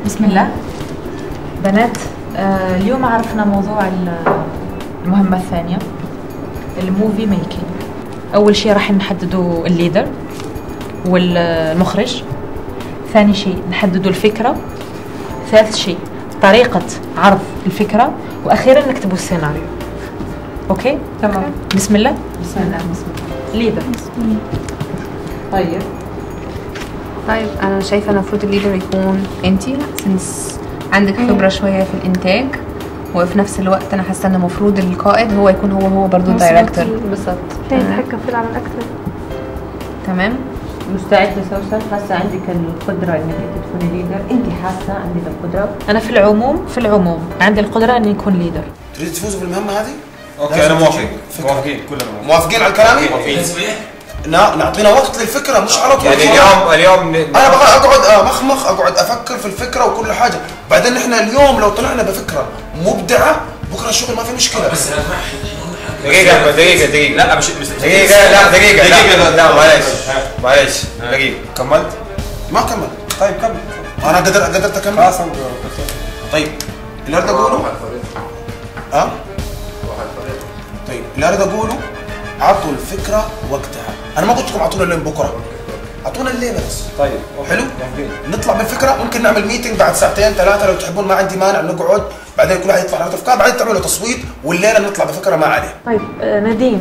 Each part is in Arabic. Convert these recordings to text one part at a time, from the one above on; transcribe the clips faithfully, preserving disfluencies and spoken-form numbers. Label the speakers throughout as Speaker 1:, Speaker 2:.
Speaker 1: بسم الله. بنات، آه اليوم عرفنا موضوع المهمة الثانية، الموفي ميكينج. أول شيء راح نحددوا الليدر والمخرج، ثاني شيء نحددوا الفكرة، ثالث شيء طريقة عرض الفكرة، وأخيرا نكتبوا السيناريو. أوكي؟ تمام. بسم الله.
Speaker 2: بسم الله. بسم الله.
Speaker 1: ليدر.
Speaker 2: طيب طيب أنا شايفة المفروض الليدر يكون أنتي، سنس عندك خبرة شوية في الإنتاج، وفي نفس الوقت أنا حاسة إن المفروض القائد هو يكون هو هو برضه الدايركتور.
Speaker 3: بالظبط، يتحكم في العمل أكثر.
Speaker 2: تمام.
Speaker 4: مستعدة سوسن؟ حاسة عندك القدرة انك انت تكوني ليدر؟ انت حاسة عندك القدرة؟
Speaker 1: انا في العموم في العموم عندي القدرة اني اكون ليدر.
Speaker 5: تريد تفوزوا بالمهمة هذه؟
Speaker 6: اوكي انا موافق. موافقين كلنا
Speaker 5: موافقين على كلامي؟
Speaker 6: موافقين.
Speaker 5: نا نعطينا وقت للفكرة، مش على طول.
Speaker 6: يعني اليوم اليوم ن...
Speaker 5: انا بقى اقعد امخمخ، اقعد افكر في الفكرة وكل حاجة، بعدين احنا اليوم لو طلعنا بفكرة مبدعة بكرة الشغل ما في مشكلة.
Speaker 6: بس دقيقة دقيقة دقيقة لا مش دقيقة لا دقيقة
Speaker 5: دقيقة
Speaker 6: لا معلش معلش دقيقة كملت؟
Speaker 5: ما كمل.
Speaker 6: طيب كمل.
Speaker 5: انا قدر قدرت اكمل؟
Speaker 6: خلاص.
Speaker 5: طيب اللي اريد اقوله ها؟ طيب اللي اريد اقوله اعطوا الفكرة وقتها. انا ما قلت لكم اعطونا الليل بكرة، اعطونا الليلة بس.
Speaker 6: طيب
Speaker 5: حلو؟ نطلع بالفكرة، ممكن نعمل ميتنج بعد ساعتين ثلاثة لو تحبون، ما عندي مانع نقعد، بعدين كل واحد يطلع على افكار، بعدين تعملوا تصويت والليلة نطلع بفكرة ما عليه.
Speaker 1: طيب آه نادين،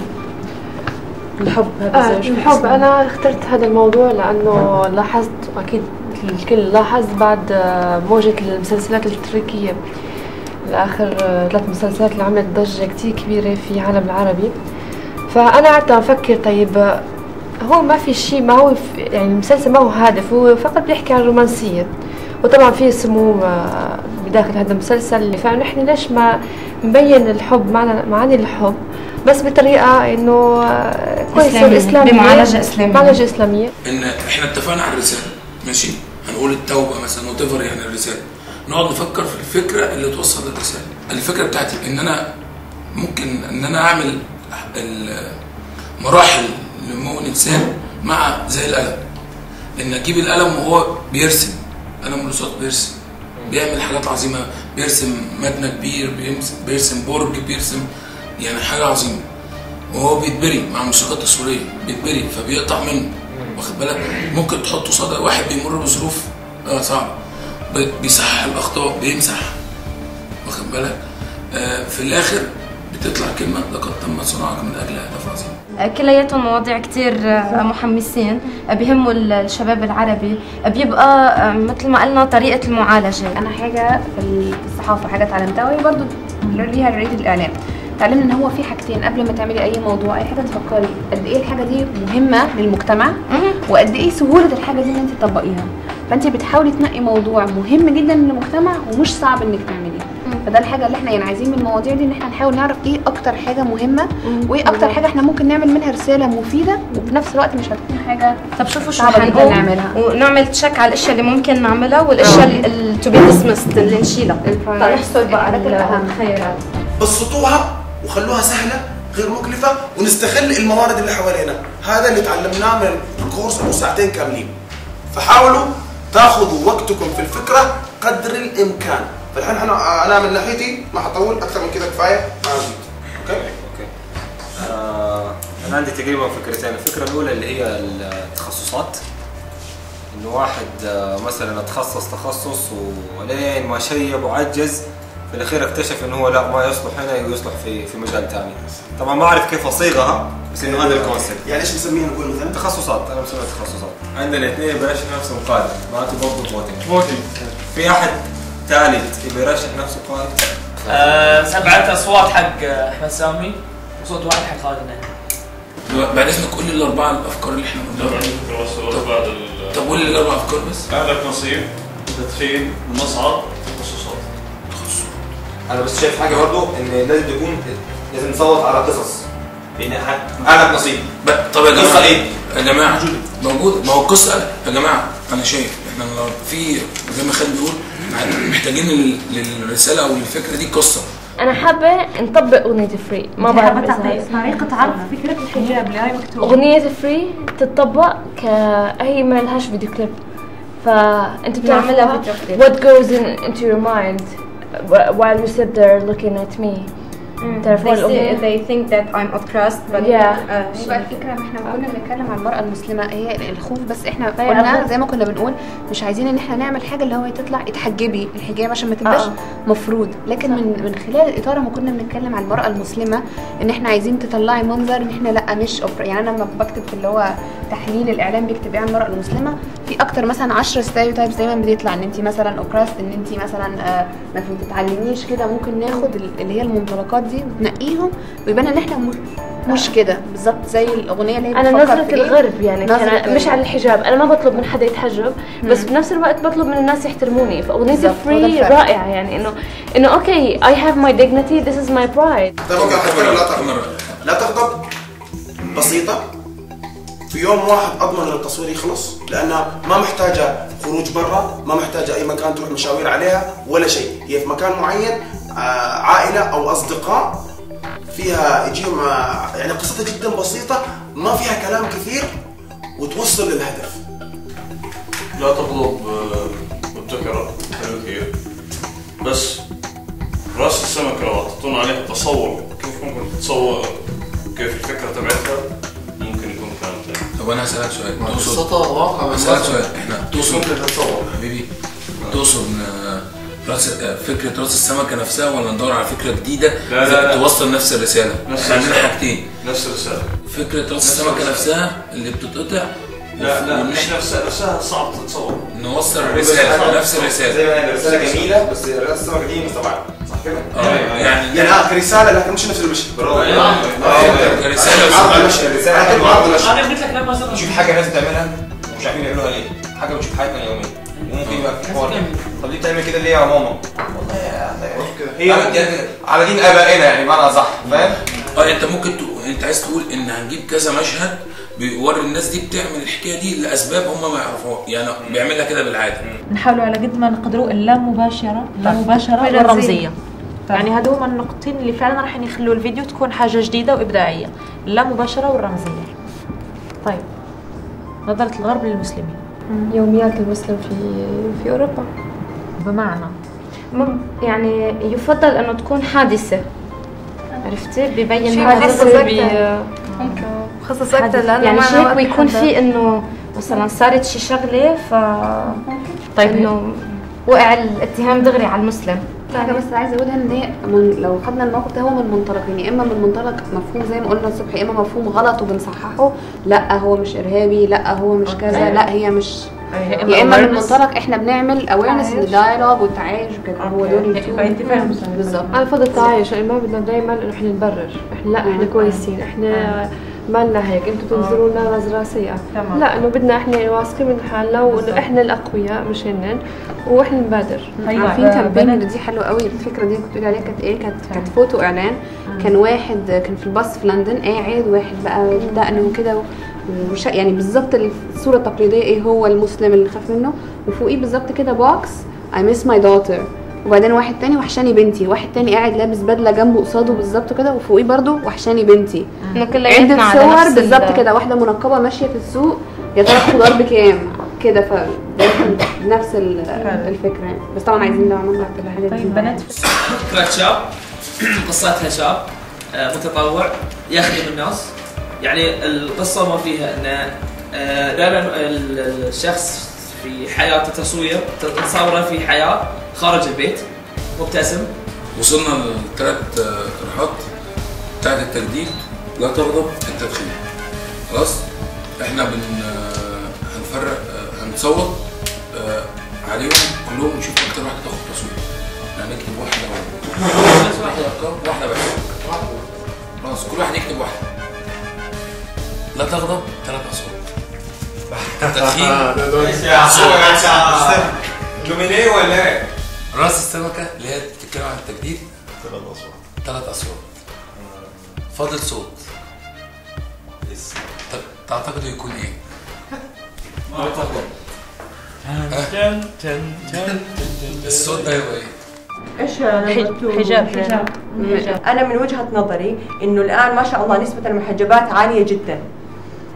Speaker 1: الحب هذا
Speaker 3: آه الحب انا اخترت هذا الموضوع لانه لاحظت، واكيد الكل لاحظ بعد موجة المسلسلات التركية، الاخر ثلاث مسلسلات اللي عملت ضجة كتير كبيرة في العالم العربي، فانا قعدت افكر طيب هو ما في شيء، ما هو يعني المسلسل ما هو هادف، هو فقط بيحكي عن الرومانسية، وطبعا في سموم بداخل هذا المسلسل، فنحن ليش ما نبين الحب، معنا معاني الحب بس بطريقه انه كويسه اسلاميه،
Speaker 2: بمعالجه اسلاميه
Speaker 3: معالجه اسلاميه.
Speaker 7: ان احنا اتفقنا على الرساله، ماشي، هنقول التوبه مثلا وتفر يعني الرساله، نقعد نفكر في الفكره اللي توصل للرساله. الفكره بتاعتي ان انا ممكن ان انا اعمل مراحل نمو الانسان مع زي القلم، ان اجيب القلم وهو بيرسم، قلم الرصاص بيرسم، بيعمل حاجات عظيمه، بيرسم مبنى كبير، بيرسم برج، بيرسم يعني حاجه عظيمه، وهو بيتبري مع الموسيقى التصويريه، بيتبري فبيقطع منه، واخد بالك؟ ممكن تحطه صدى واحد بيمر بظروف اه صعبه، بيصحح الاخطاء، بيمسح، واخد بالك؟ آه في الاخر بتطلع كلمه لقد تم صناعك من اجل اهداف عظيمه.
Speaker 8: كلياتهم مواضيع كتير محمسين، بيهموا الشباب العربي، بيبقى مثل ما قلنا طريقه المعالجه.
Speaker 2: انا حاجه في الصحافه حاجه اتعلمتها، وهي برضه ليها رؤيه الاعلام، تعلمنا ان هو في حاجتين قبل ما تعملي اي موضوع، اي حاجه تفكري قد ايه الحاجه دي مهمه للمجتمع، وقد ايه سهوله الحاجه دي ان انت تطبقيها، فانت بتحاولي تنقي موضوع مهم جدا للمجتمع ومش صعب انك تعمليه. فده الحاجه اللي احنا يعني عايزين من المواضيع دي، ان احنا نحاول نعرف ايه اكتر حاجه مهمه، وايه اكتر حاجه احنا ممكن نعمل منها رساله مفيده، وفي نفس الوقت مش هتكون حاجه
Speaker 8: طب شوفوا شو
Speaker 2: صعبه جدا نعملها،
Speaker 8: ونعمل تشيك على الاشياء اللي ممكن نعملها والاشياء اللي تو بي ديسمست اللي نشيلها، نحصل بقى الخيارات.
Speaker 5: بسطوها وخلوها سهله غير مكلفه، ونستغل الموارد اللي حوالينا. هذا اللي تعلمناه من الكورس انه ساعتين كاملين، فحاولوا تاخذوا وقتكم في الفكره قدر الامكان. فالحين انا انا من ناحيتي ما حطول اكثر من كذا، كفايه ما ازيد. اوكي
Speaker 6: اوكي آه انا عندي تقريبا فكرتين. الفكره الاولى اللي هي التخصصات، انه واحد آه مثلا تخصص تخصص ولين ما شيب وعجز في الاخير اكتشف انه هو لا ما يصلح هنا ويصلح في في مجال ثاني. طبعا ما اعرف كيف اصيغها، بس انه هذا الكونسيبت.
Speaker 5: يعني ايش نسميها نقول مثلا؟
Speaker 6: تخصصات، انا مسميها تخصصات. عندنا اثنين بيرشح نفسه قائد، معناته برضه فوتنج. فوتنج. في احد ثالث يبي يرشح نفسه قائد؟
Speaker 9: آه سبعة اصوات حق احمد سامي وصوت واحد حق خالد النهدي.
Speaker 7: بعد اذنك قول لي الاربعه الافكار اللي احنا قلناها. طب طب قول لي الاربع افكار بس.
Speaker 10: عندك نصيب، تدخين، مصعد، تخصصات.
Speaker 7: تخصصات.
Speaker 6: انا بس شايف حاجه برضه ان لازم تكون لازم نصوت على قصص. في اعلى نصيب.
Speaker 7: طب يا جماعه ايه؟ يا جماعه موجود، ما هو القصه يا جماعه انا شايف احنا في زي ما خالد بيقول محتاجين للرساله او للفكره دي قصه.
Speaker 8: انا حابه نطبق اغنيه فري، ما بعرف
Speaker 1: طريقه عرض فكره الحجاب اللي هاي مكتوبه.
Speaker 8: اغنيه فري تطبق ك هي ما لهاش فيديو كليب،
Speaker 3: فانت بتعملها
Speaker 8: نعملها فيديو كليب.
Speaker 3: what goes in, into your mind while you sit there looking at me.
Speaker 8: They, say, they think that I'm oppressed but
Speaker 3: yeah.
Speaker 2: هي بقى الفكره ان احنا كنا بنتكلم عن المراه المسلمه هي الخوف، بس احنا قلنا زي ما كنا بنقول مش عايزين ان احنا نعمل حاجه اللي هو تطلع اتحجبي الحجاب عشان ما تبقاش
Speaker 3: آه.
Speaker 2: مفروض، لكن من من خلال الاطار ما كنا بنتكلم عن المراه المسلمه ان احنا عايزين تطلعي منظر ان احنا لا مش أوبر. يعني انا لما بكتب في اللي هو تحليل الاعلام بيكتب ايه عن المراه المسلمه، في اكتر مثلا عشرة ستيريوتايبس دايما بتطلع ان انت مثلا اوبرست، ان انت مثلا آه ما بتتعلميش كده. ممكن ناخد اللي هي المنطلقات دي ونقيهم ويبان ان احنا مش كده بالظبط زي الاغنيه اللي هي
Speaker 3: انا نظره الغرب يعني أنا مش على الحجاب. انا ما بطلب من حدا يتحجب بس بنفس الوقت بطلب من الناس يحترموني. فاغنيتي فري رائعه يعني انه انه اوكي I have my dignity, this is my pride.
Speaker 5: لا تغضب لا تغضب بسيطه في يوم واحد اضمن ان التصوير يخلص، لانها ما محتاجه خروج برا، ما محتاجه اي مكان تروح مشاوير عليها ولا شيء، هي في مكان معين عائله او اصدقاء فيها يجيهم يعني قصتها جدا بسيطه ما فيها كلام كثير وتوصل للهدف.
Speaker 10: لا تغضب مبتكره حلو كثير، بس راس السمكه لو تعطون عليها تصور كيف ممكن تتصور كيف الفكره تبعتها ممكن يكون كلام ثاني.
Speaker 7: طب انا هسألك سؤال،
Speaker 11: قصتها واقع
Speaker 7: هسألك سؤال، احنا تقصد
Speaker 11: ممكن تتصور
Speaker 7: حبيبي تقصد راس فكره راس السمكه نفسها ولا ندور على فكره جديده
Speaker 10: لا لا لا.
Speaker 7: توصل نفس الرساله؟
Speaker 10: نفس
Speaker 7: عندنا حاجتين،
Speaker 10: نفس الرساله.
Speaker 7: فكره راس السمكه نفسها اللي بتتقطع
Speaker 10: لا لا مش نفس الرساله، صعب تتصور.
Speaker 7: نوصل الرساله نفس الرساله
Speaker 5: زي ما الرساله جميله بس راس السمكه دي مستبعده صح كده؟
Speaker 7: اه يعني
Speaker 5: يعني اه كرساله لكن مش نفس المشهد. برافو
Speaker 7: كرساله
Speaker 5: عرض المشهد رساله عرض المشهد.
Speaker 9: انا قلت لك لما
Speaker 11: نشوف حاجه الناس بتعملها ومش عارفين يعملوها ليه، حاجه بتشوف حياتنا اليوميه وممكن يبقى في حوار طب ليه بتعمل كده ليه يا ماما؟ والله هي على دين ابائنا يعني بمعنى صح فاهم؟
Speaker 7: اه انت ممكن تقول انت عايز تقول ان هنجيب كذا مشهد بيوري الناس دي بتعمل الحكايه دي لاسباب هم ما يعرفوها، يعني بيعملها كده بالعاده.
Speaker 1: نحاولوا على قد ما نقدروا اللامباشره اللامباشره والرمزيه. يعني هذول هما النقطتين اللي فعلا راح يخلوا الفيديو تكون حاجه جديده وابداعيه، اللامباشره والرمزيه. طيب نظره الغرب للمسلمين.
Speaker 3: يوميات المسلم في في اوروبا
Speaker 1: بمعنى
Speaker 8: يعني يفضل انه تكون حادثه، عرفتي؟ ببين
Speaker 3: حادثه
Speaker 8: ممكن
Speaker 3: خصص اكثر لانه
Speaker 8: يعني هيك ويكون في انه مثلا صارت شي شغله ف طيب انه وقع الاتهام دغري على المسلم.
Speaker 2: حاجه بس عايزه اقولها ان هي من لو خدنا الموقف ده هو من منطلقين، يا اما من منطلق مفهوم زي ما قلنا الصبح، يا اما مفهوم غلط وبنصححه، لا هو مش ارهابي، لا هو مش كذا، لا هي مش، يا اما من منطلق احنا بنعمل اويرنس للدايلوج والتعايش وكده. هو دول
Speaker 1: فانت فاهم
Speaker 3: بالظبط. انا بفضل التعايش، يعني ما بدنا دائما انه احنا نبرر، احنا لا احنا كويسين، احنا ما لنا هيك، انتم تنظروا لنا نظره سيئه، لا انه بدنا احنا واثقين من حالنا وانه احنا الاقوياء مش هن واحنا نبادر.
Speaker 2: ايوه عارفين كامبين دي حلوه قوي، الفكره دي كنت بتقولي عليها كانت ايه؟ كانت كانت فوتو اعلان. كان واحد كان في الباص في لندن قاعد، واحد بقى دقنه وكده وش يعني بالظبط الصوره التقليديه ايه هو المسلم اللي خاف منه، وفوقيه بالظبط كده بوكس I miss my daughter، وبعدين واحد تاني وحشاني بنتي، واحد تاني قاعد لابس بدله جنبه قصاده بالظبط كده وفوقيه برده وحشاني بنتي. عده صور بالظبط كده، واحده منقبه ماشيه في السوق يا ترى الخضار بكام كده، ف نفس الفكره يعني. بس طبعا عايزين لو عملنا الحاجات دي.
Speaker 1: طيب بنات
Speaker 9: فكرة شاب قصتها شاب متطوع يخدم الناس. يعني القصه ما فيها ان دائما الشخص في حياته تصوير تصوره في حياه خارج البيت مبتسم.
Speaker 7: وصلنا للثلاث طرحات بتاعت التجديد، لا تغضب التدخين. خلاص احنا بن هنفرق هنصوت عليهم كلهم ونشوف اكتر واحده تاخد تصوير، يعني نكتب واحده واحده ارقام واحده بس. خلاص كل واحد يكتب واحده. لا تغضب ثلاث اصوات. التدخين
Speaker 11: دومينيه ولا ايه؟
Speaker 7: راس السمكه اللي هي بتتكلم عن التجديد ثلاث اصوات. ثلاث اصوات. فاضل صوت. طب تعتقدوا يكون ايه؟
Speaker 9: ما اعتقد.
Speaker 7: الصوت ده يبقى ايه؟
Speaker 4: ايش
Speaker 1: حجاب حجاب
Speaker 4: انا من وجهه نظري انه الان ما شاء الله نسبه المحجبات عاليه جدا،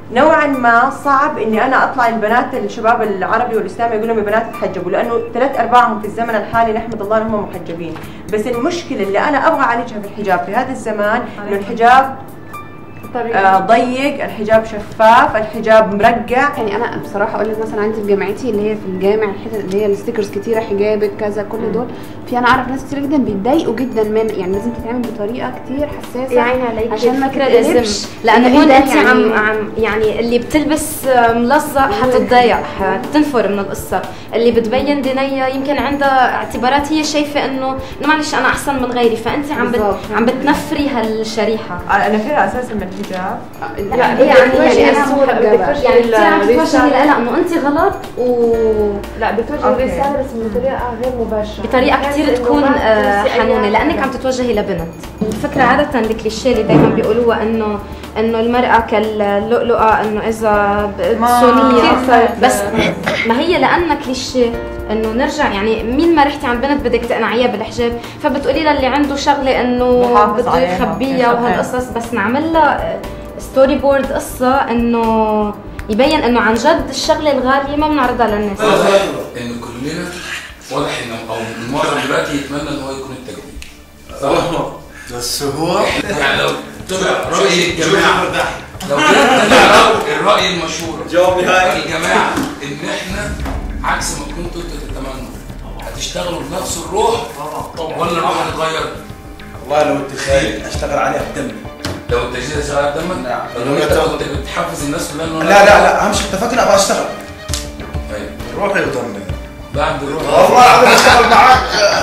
Speaker 12: نوعا ما صعب اني انا اطلع البنات الشباب العربي والاسلامي يقول لهم يا بنات تحجبوا، لانه ثلاث ارباعهم في الزمن الحالي نحمد الله انهم محجبين، بس المشكله اللي انا ابغى اعالجها في الحجاب في هذا الزمان انه الحجاب آه ضيق، الحجاب شفاف، الحجاب مرقع.
Speaker 2: يعني انا بصراحه اقول لك مثلا عندي في جامعتي اللي هي في الجامع الحتت اللي هي الستيكرز كتيره حجابك كذا كل دول، في انا اعرف ناس كتير جدا بيتضايقوا جدا من يعني لازم تتعمل بطريقه كتير حساسه
Speaker 8: يعني عليك
Speaker 2: عشان ما
Speaker 8: فكرة لازم، لانه هون انت يعني عم عم يعني اللي بتلبس ملصق حتتضايق حتنفر من القصه، اللي بتبين دنيا يمكن عندها اعتبارات هي شايفه انه انه معلش انا احسن من غيري، فانت عم بت عم بتنفري هالشريحه.
Speaker 12: انا فيها اساسا من الحجاب
Speaker 8: لا يعني يعني انا محجبه يعني كثير عم تتوجهي لها انه انت غلط و
Speaker 3: لا بتوجهي رساله بس بطريقه غير مباشره،
Speaker 8: بطريقه كثير تكون حنونه لانك عم تتوجهي لبنت. الفكره عاده الكليشيه اللي دائما بيقولوها انه انه المراه كاللؤلؤه، انه اذا صونيه، بس ما هي لانها كليشيه انه نرجع يعني مين ما رحتي عند بنت بدك تقنعيها بالحجاب، فبتقولي لها اللي عنده شغله انه بده يخبيها وهالقصص، بس نعمل لها ستوري بورد قصه انه يبين انه عن جد الشغله الغاليه ما بنعرضها للناس.
Speaker 7: انه كلنا واضح انه او المعظم دلوقتي يتمنى ان هو يكون التجديد. صح؟
Speaker 5: بس هو
Speaker 7: يعني لو طلع راي الجماعه لو طلع الراي المشهور
Speaker 5: جواب نهائي
Speaker 7: الجماعه ان احنا عكس ما كنتوا تتمنوا، هتشتغلوا بنفس الروح ولا الروح هتتغير؟
Speaker 5: والله لو التجديد اشتغل عليها بدمي.
Speaker 7: لو التجديد اشتغل عليها بدمك؟ نعم. لو انت كنت بتحفز الناس كلها انه
Speaker 5: لا لا لا اهم شيء اتفقنا ابغى اشتغل.
Speaker 7: ايوه
Speaker 5: روحي ودمي.
Speaker 7: بعد الروح
Speaker 5: والله العظيم اشتغل معاك.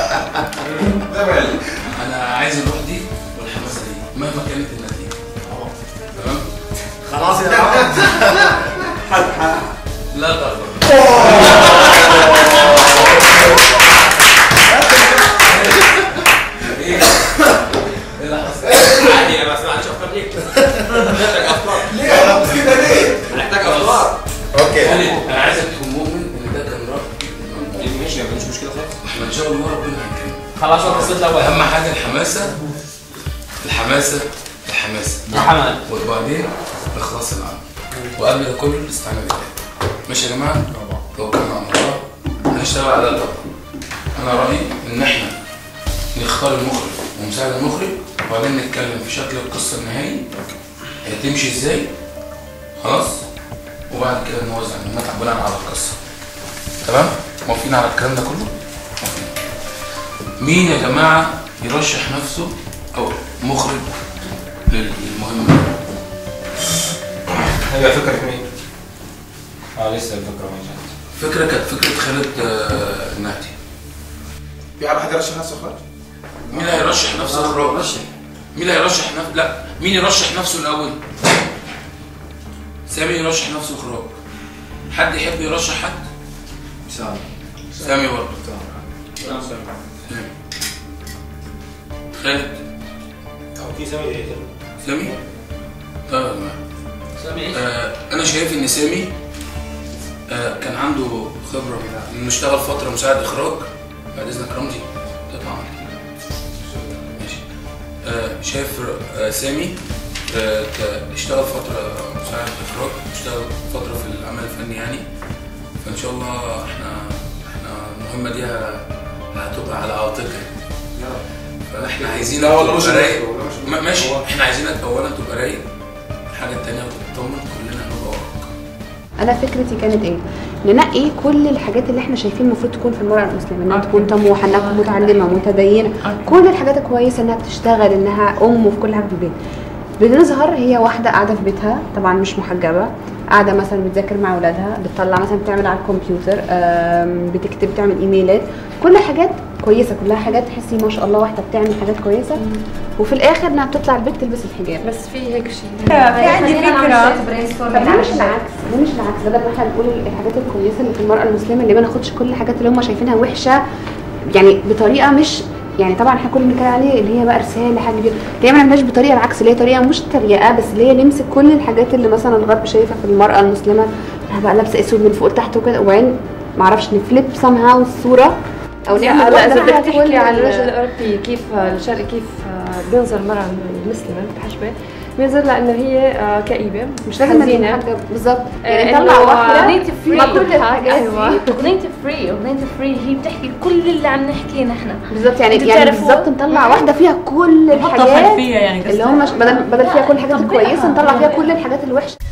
Speaker 7: انا عايز الروح دي والحماسه دي مهما كانت النتيجه. تمام؟
Speaker 5: خلاص يا عم.
Speaker 7: لا تغضب. ايه اللي حصل؟
Speaker 11: عادي انا ما سمعتش افكار ليك. محتاج افكار.
Speaker 5: ليه عملت كده ليه؟
Speaker 11: محتاج افكار.
Speaker 5: اوكي.
Speaker 7: انا عايزك تكون مؤمن ان ده كان راي.
Speaker 11: ماشي مفيش مشكله خالص.
Speaker 7: احنا ان شاء الله ربنا هيكرمك.
Speaker 11: خلاص انا وصلت الاول.
Speaker 7: اهم حاجه الحماسه الحماسه الحماسه
Speaker 11: الحمل
Speaker 7: وبعدين اخلاص العمل، وقبل ده كله الاستعانه بالله. ماشي يا جماعه؟ توكلنا على الله هنشتغل على ده. انا رايي ان احنا نختار المخرج ومساعد المخرج وبعدين نتكلم في شكل القصه النهائي هتمشي ازاي، خلاص؟ وبعد كده نوزع المتعه بناء على القصه. تمام؟ موافقين على الكلام ده كله؟ موافقين. مين يا جماعه يرشح نفسه او مخرج للمهمه؟
Speaker 11: هي فكره مين؟ اه لسه الفكره ما جت.
Speaker 7: فكره كانت فكره خالد النهدي.
Speaker 5: في حد يرشح نفسه اخراج؟
Speaker 7: مين اللي هيرشح نفسه اخراج؟ مين اللي هيرشح نفسه؟ لا مين يرشح نفسه الاول؟ سامي يرشح نفسه اخراج. حد يحب يرشح حد؟
Speaker 5: سامي.
Speaker 7: سامي برضه.
Speaker 11: سامي.
Speaker 7: سامي. خالد.
Speaker 11: في سامي ايه؟
Speaker 7: سامي؟ طيب
Speaker 11: سامي ايه؟
Speaker 7: آه انا شايف ان سامي آه كان عنده خبره انه اشتغل فتره مساعد اخراج. بعد اذنك رمزي تطلع معاك. ماشي. آه شايف آه سامي آه اشتغل فتره مساعد اخراج، اشتغل فتره في العمل الفني يعني، فان شاء الله احنا احنا المهمه دي هتبقى على عاتقك. فاحنا عايزينك تبقى رايق. ماشي احنا عايزينك اولا تبقى رايق، الحاجه الثانيه وتطمن كلنا هنبقى وراك.
Speaker 2: انا فكرتي كانت ايه؟ ننقي كل الحاجات اللي احنا شايفين المفروض تكون في المرأة المسلمة، انها تكون طموحة، انها تكون متعلمة متدينة، كل الحاجات الكويسة، انها بتشتغل، انها ام وفي كل حاجة في البيت. بنظهر هي واحدة قاعدة في بيتها طبعا مش محجبة، قاعدة مثلا بتذاكر مع اولادها، بتطلع مثلا بتعمل على الكمبيوتر، بتكتب، بتعمل ايميلات، كل حاجات كويسة، كلها حاجات تحسي ما شاء الله واحدة بتعمل حاجات كويسة، وفي الاخر انها بتطلع البيت تلبس الحجاب.
Speaker 3: بس في هيك شيء
Speaker 2: في عندي فكره طب ليه مش العكس؟ ليه مش العكس؟ بدل ما احنا نقول الحاجات الكويسه اللي في المراه المسلمه، اللي ما ناخدش كل الحاجات اللي هم شايفينها وحشه يعني بطريقه مش يعني طبعا احنا كل اللي بنتكلم عليه اللي هي بقى رساله حاجه كبيره، ليه ما نعملهاش بطريقه العكس اللي هي طريقه مش تريقه، بس اللي هي نمسك كل الحاجات اللي مثلا الغرب شايفها في المراه المسلمه، انها بقى لابسه اسود من فوق لتحت وكده، وبعدين ما اعرفش نفليب سام هاو الصوره او
Speaker 3: نعمل لا اذا بدك تحكي عن الرجل الاوروبي كيف الشرقي كيف بينظر المراه المسلمه المتحجبه، بينزل لانه هي آه كئيبه
Speaker 2: مش لازم
Speaker 3: حزينه
Speaker 2: بالظبط.
Speaker 3: يعني
Speaker 2: يعني طلع واحده
Speaker 13: اغنية فري
Speaker 2: ما كل الحاجات
Speaker 13: ايوه اغنية فري اغنية فري هي بتحكي كل اللي عم نحكيه نحن
Speaker 2: بالظبط. يعني
Speaker 13: انتوا
Speaker 2: يعني
Speaker 13: بتعرفوا؟
Speaker 2: بالظبط نطلع واحده فيها كل
Speaker 1: نحطها
Speaker 2: الحاجات
Speaker 1: خلفيه يعني
Speaker 2: اللي هم بدل بدل فيها كل الحاجات الكويسه نطلع فيها كل الحاجات الوحشه.